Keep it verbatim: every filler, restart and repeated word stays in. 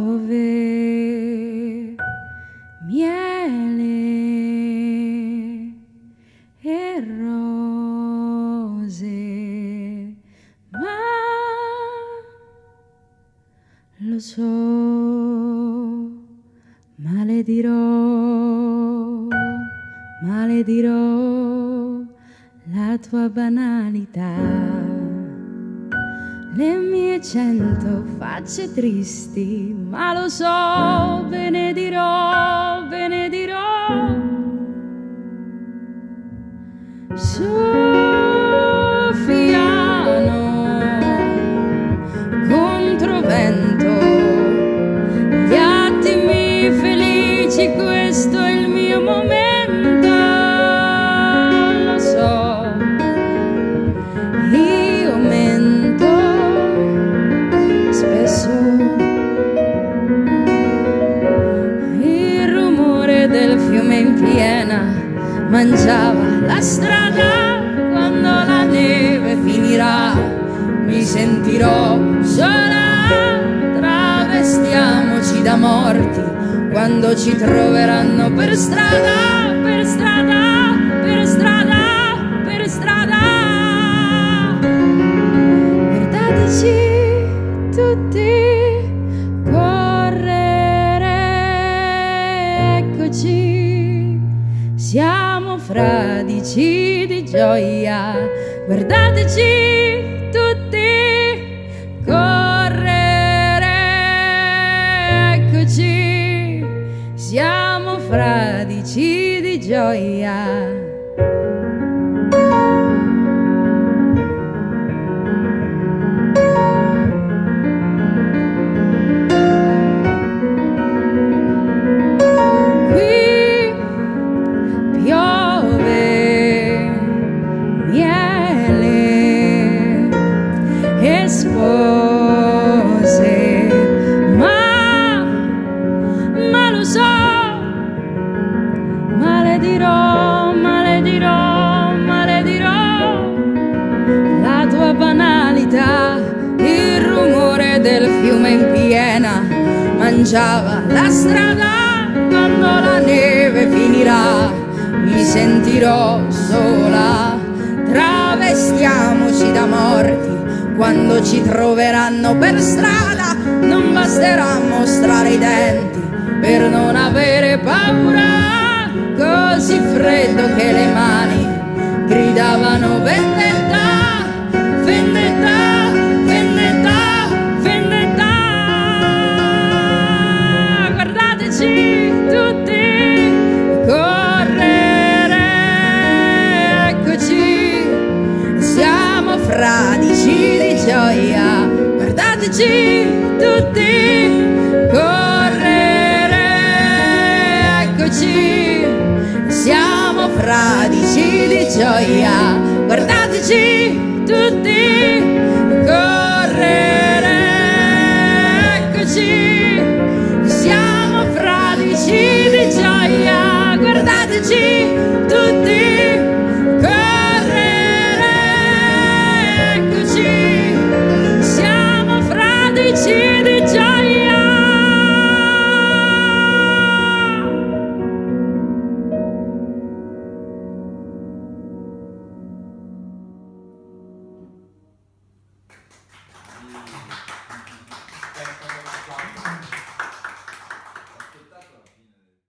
piove miele e rose, ma lo so, maledirò, maledirò la tua banalità. Le mie cento facce tristi, ma lo so, benedirò, benedirò. Soffiano contro vento gli attimi felici, questo è il mio momento. Lo so, io mento spesso. Il rumore del fiume in piena mangiava la strada. Quando la neve finirà mi sentirò sola. Travestiamoci da morti quando ci troveranno per strada, per strada, per strada, per strada. Guardateci tutti correre, eccoci, siamo fradici di gioia. Guardateci tutti correre, eccoci, siamo fradici di gioia. Spose, ma, ma lo so, maledirò, maledirò, maledirò la tua banalità. Il rumore del fiume in piena mangiava la strada. Quando la neve finirà mi sentirò sola. Travestiamoci da morti quando ci troveranno per strada. Non basterà mostrare i denti per non avere paura. Così freddo che le mani gridavano vendetta, vendetta, vendetta, vendetta. Guardateci tutti correre, eccoci, siamo fradici di gioia. Guardateci tutti correre, eccoci, siamo fradici di gioia. Guardateci tutti correre, eccoci, siamo fradici di gioia. Guardateci